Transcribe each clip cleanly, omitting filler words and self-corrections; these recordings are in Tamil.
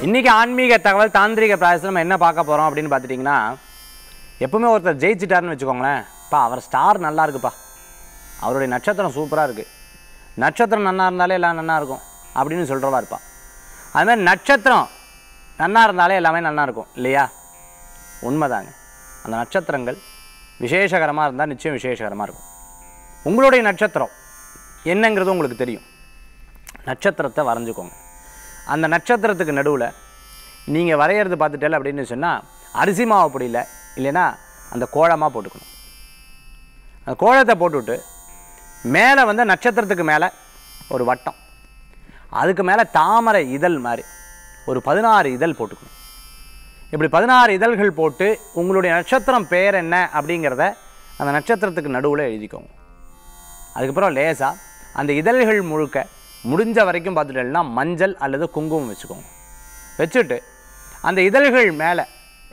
இன்றைக்கி ஆன்மீக தகவல் தாந்திரிக பிராயசத்தில் நம்ம என்ன பார்க்க போகிறோம் அப்படின்னு பார்த்துட்டிங்கன்னா, எப்பவுமே ஒருத்தர் ஜெயிச்சிட்டாருன்னு வச்சுக்கோங்களேன், அவர் ஸ்டார் நல்லா இருக்குப்பா, அவருடைய நட்சத்திரம் சூப்பராக இருக்குது, நட்சத்திரம் நல்லா இருந்தாலே எல்லாம் நல்லா இருக்கும் அப்படின்னு சொல்கிறவா இருப்பா. அதுமாதிரி நட்சத்திரம் நல்லா இருந்தாலே எல்லாமே நல்லா இருக்கும் இல்லையா? உண்மைதாங்க. அந்த நட்சத்திரங்கள் விசேஷகரமாக இருந்தால் நிச்சயம் விசேஷகரமாக இருக்கும். உங்களுடைய நட்சத்திரம் என்னங்கிறது உங்களுக்கு தெரியும். நட்சத்திரத்தை வரைஞ்சிக்கோங்க. அந்த நட்சத்திரத்துக்கு நடுவில் நீங்கள் வரைகிறது பார்த்துட்டல அப்படின்னு சொன்னால் அரிசி மாவு பொடியில் இல்லைன்னா அந்த கோலமாக போட்டுக்கணும். அந்த கோலத்தை போட்டுவிட்டு மேலே வந்து நட்சத்திரத்துக்கு மேலே ஒரு வட்டம், அதுக்கு மேலே தாமரை இதழ் மாதிரி ஒரு 16 இதழ் போட்டுக்கணும். இப்படி 16 இதழ்கள் போட்டு உங்களுடைய நட்சத்திரம் பேர் என்ன அப்படிங்கிறத அந்த நட்சத்திரத்துக்கு நடுவில் எழுதிக்கோங்க. அதுக்கப்புறம் லேசாக அந்த இதழ்கள் முழுக்க முடிஞ்ச வரைக்கும் பார்த்துட்டேன்னா மஞ்சள் அல்லது குங்குமம் வச்சுக்கோங்க. வச்சுட்டு அந்த இதழ்கள் மேலே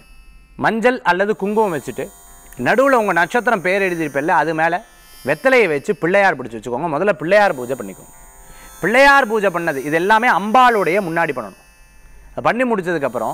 மஞ்சள் அல்லது குங்குமம் வச்சுட்டு நடுவில் உங்கள் நட்சத்திரம் பேர் எழுதியிருப்பில்ல அது மேலே வெத்தலையை வச்சு பிள்ளையார் பிடிச்சி வச்சுக்கோங்க. முதல்ல பிள்ளையார் பூஜை பண்ணிக்கோங்க. பிள்ளையார் பூஜை பண்ணது இது எல்லாமே அம்பாளுடைய முன்னாடி பண்ணணும். பண்ணி முடித்ததுக்கப்புறம்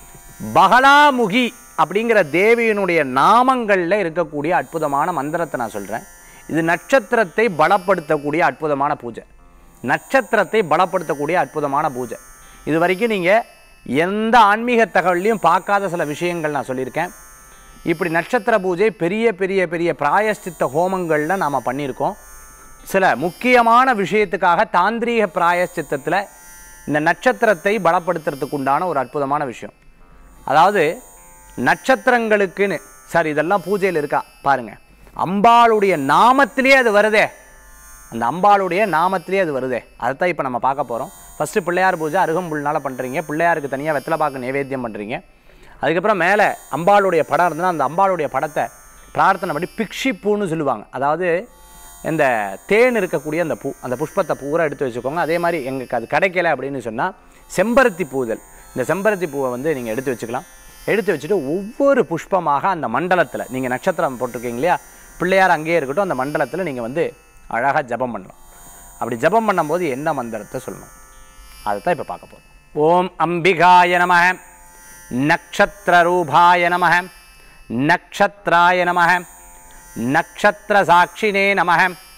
பகலாமுகி அப்படிங்கிற தேவியினுடைய நாமங்களில் இருக்கக்கூடிய அற்புதமான மந்திரத்தை நான் சொல்கிறேன். இது நட்சத்திரத்தை பலப்படுத்தக்கூடிய அற்புதமான பூஜை. நட்சத்திரத்தை பலப்படுத்தக்கூடிய அற்புதமான பூஜை. இது வரைக்கும் நீங்கள் எந்த ஆன்மீக தகவலையும் பார்க்காத சில விஷயங்கள் நான் சொல்லியிருக்கேன். இப்படி நட்சத்திர பூஜை பெரிய பெரிய பெரிய பிராயஷ்சித்த ஹோமங்களில் நாம் பண்ணியிருக்கோம். சில முக்கியமான விஷயத்துக்காக தாந்திரீக பிராயஷ்சித்தத்தில் இந்த நட்சத்திரத்தை பலப்படுத்துறதுக்கு உண்டான ஒரு அற்புதமான விஷயம். அதாவது நட்சத்திரங்களுக்குன்னு சார் இதெல்லாம் பூஜையில் இருக்கா பாருங்கள், அம்பாளுடைய நாமத்திலே அது வருதே, அந்த அம்பாளுடைய நாமத்திலே அது வருதே, அதைத்தான் இப்போ நம்ம பார்க்க போகிறோம். ஃபஸ்ட்டு பிள்ளையார் பூஜை அருகம்புல்னால் பண்ணுறீங்க. பிள்ளையாருக்கு தனியாக வெத்தலை பாக்கு நைவேத்தியம் பண்ணுறீங்க. அதுக்கப்புறம் மேலே அம்பாளுடைய படம் இருந்ததுன்னா அந்த அம்பாளுடைய படத்தை பிரார்த்தனை பண்ணி பிக்ஷி பூன்னு சொல்லுவாங்க. அதாவது இந்த தேன் இருக்கக்கூடிய அந்த பூ, அந்த புஷ்பத்தை பூரா எடுத்து வச்சுக்கோங்க. அதே மாதிரி எங்களுக்கு அது கிடைக்கல அப்படின்னு சொன்னால் செம்பருத்தி பூதல், இந்த செம்பருத்தி பூவை வந்து நீங்கள் எடுத்து வச்சுக்கலாம். எடுத்து வச்சுட்டு ஒவ்வொரு புஷ்பமாக அந்த மண்டலத்தில் நீங்கள் நட்சத்திரம் போட்டிருக்கீங்க இல்லையா, பிள்ளையார் அங்கேயே இருக்கட்டும், அந்த மண்டலத்தில் நீங்கள் வந்து அழகாக ஜபம் பண்ணலாம். அப்படி ஜபம் பண்ணும்போது என்ன மந்திரத்தை சொல்லணும் அதைத்தான் இப்போ பார்க்க போகிறோம். ஓம் அம்பிகாய நமஹ, நக்ஷத்ர ரூபாய நமஹ, நக்ஷத்ராய நமஹ, நக்ஷத்ர சாட்சினே நமஹ,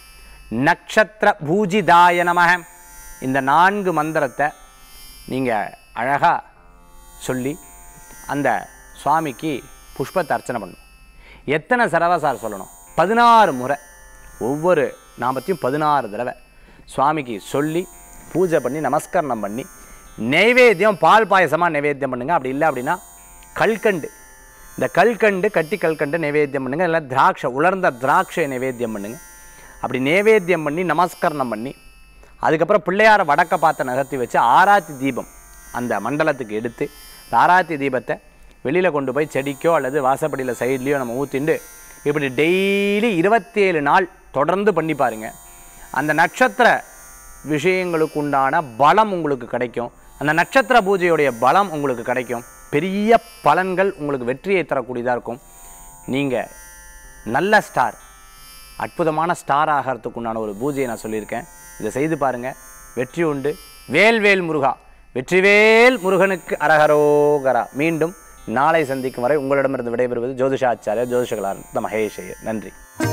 நக்ஷத்ர பூஜிதாய நமஹ. இந்த 4 மந்திரத்தை நீங்கள் அழகாக சொல்லி அந்த சுவாமிக்கு புஷ்பத்தை அர்ச்சனை பண்ணணும். எத்தனை தடவை சார் சொல்லணும்? 16 முறை. ஒவ்வொரு நாமத்தையும் 16 தடவை சுவாமிக்கு சொல்லி பூஜை பண்ணி நமஸ்கரணம் பண்ணி நைவேத்தியம் பால் பாயசமாக நைவேத்தியம் பண்ணுங்கள். அப்படி இல்லை அப்படின்னா கல்கண்டு, இந்த கல்கண்டு கட்டி கல்கண்டு நைவேத்தியம் பண்ணுங்கள். இல்லை திராட்சை, உலர்ந்த திராட்சை நைவேத்தியம் பண்ணுங்கள். அப்படி நைவேத்தியம் பண்ணி நமஸ்கரணம் பண்ணி அதுக்கப்புறம் பிள்ளையாரை வடக்க பார்த்து நகர்த்தி வச்சு ஆராத்தி தீபம் அந்த மண்டலத்துக்கு எடுத்து இந்த ஆராத்தி தீபத்தை வெளியில் கொண்டு போய் செடிக்கோ அல்லது வாசப்படியில் சைட்லேயோ நம்ம ஊற்றிண்டு இப்படி டெய்லி 27 நாள் தொடர்ந்து பண்ணி பாருங்கள். அந்த நட்சத்திர விஷயங்களுக்கு உண்டான பலம் உங்களுக்கு கிடைக்கும். அந்த நட்சத்திர பூஜையுடைய பலம் உங்களுக்கு கிடைக்கும். பெரிய பலன்கள் உங்களுக்கு வெற்றியை தரக்கூடியதாக இருக்கும். நீங்கள் நல்ல ஸ்டார், அற்புதமான ஸ்டார் ஆகிறதுக்கு உண்டான ஒரு பூஜையை நான் சொல்லியிருக்கேன். இதை செய்து பாருங்கள், வெற்றி உண்டு. வேல்வேல் முருகா, வெற்றிவேல் முருகனுக்கு அரகரோகரா. மீண்டும் நாளை சந்திக்கும் வரை உங்களிடமிருந்து விடைபெறுவது ஜோதிஷாச்சாரியா ஜோதிஷகலார் மகேஷ். நன்றி.